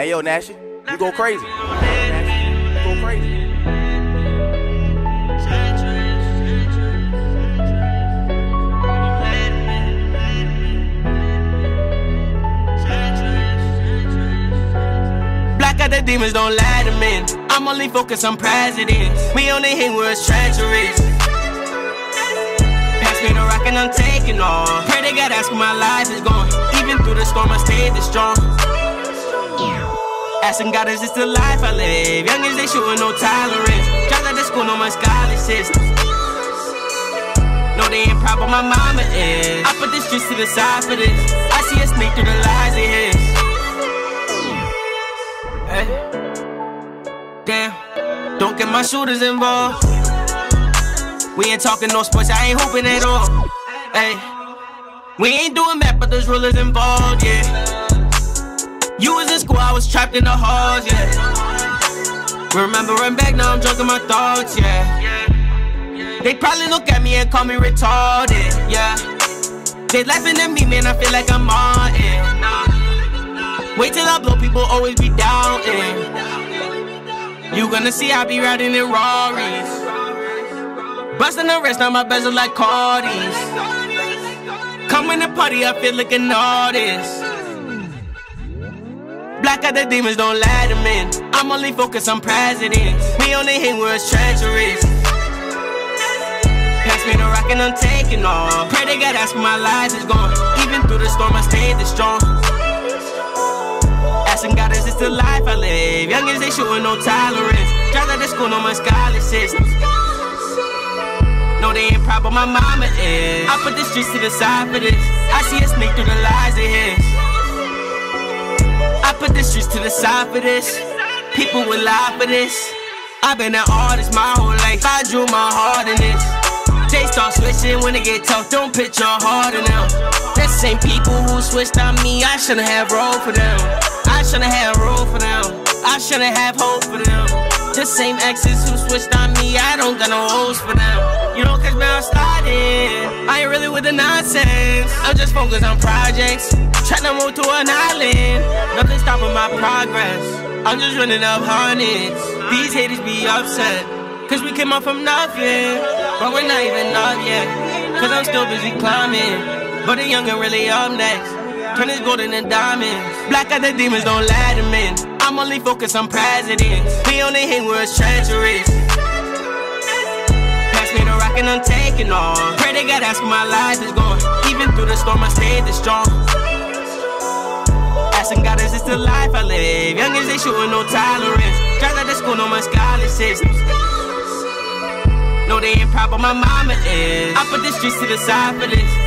Hey, yo, Nash, you go crazy. You go crazy. Black out the demons, don't let them in. I'm only focused on presidents. We only hang where it's treacherous. Pass me the rock and I'm taking off. Pray to God, ask where my life is going. Even through the storm, I stayed this strong. Asking God, is this the life I live? Young as they showing no tolerance. Dropped out of school, no my scholarships. No, they ain't proud, but my mama is. I put the streets to the side for this. I see a snake through the lies they hit. Hey. Damn, don't get my shooters involved. We ain't talking no sports, I ain't hooping at all. Hey, we ain't doing math, but there's rulers involved, yeah. You was in school, I was trapped in the halls, yeah. Remembering back, now I'm drunk in my thoughts, yeah. They probably look at me and call me retarded, yeah. They laughing at me, man, I feel like I'm on it. Wait till I blow, people always be doubting. You gonna see I be riding in Rarries. Busting the rest, now my bezel like Cardi's. Come in the party, I feel like an artist. Black out the demons, don't let them in. I'm only focused on presidents. We only hang where it's treacherous. Pass me the rock and I'm taking off. Pray to God, ask where my life is going. Even through the storm, I stayed this strong. Asking God, is this the life I live? Young as they showing no tolerance. Dropped out of school, no my scholarships. No, they ain't proud, but my mama is. I put the streets to the side for this. I see a snake through the lies they hit. I put the streets to the side for this. People will lie for this. I've been an artist my whole life. I drew my heart in this. They start switching when they get tough. Don't put your heart in them. The same people who switched on me, I shouldn't have rolled for them. I shouldn't have rolled for them. I shouldn't have hope for them. The same exes who switched on me, I don't got no hopes for them. You don't catch me outside. I ain't really with the nonsense. I'm just focused on projects. Trying to move to an island. Nothing stopping my progress. I'm just running up hundreds. These haters be upset, cause we came up from nothing. But we're not even up yet, cause I'm still busy climbing. But the young and really up next. Turn this gold into diamonds. Black out the demons, don't let them in. I'm only focused on presidents. We only hang where it's treacherous. Pass me the rock and I'm taking off. Pray to God, ask where my life is going. Even through the storm, I stayed this strong. Asking God, is this the life I live? Young as they showing no tolerance. Dropped out of school, no my scholarships. No, they ain't proud, but my mama is. I put the streets to the side for this.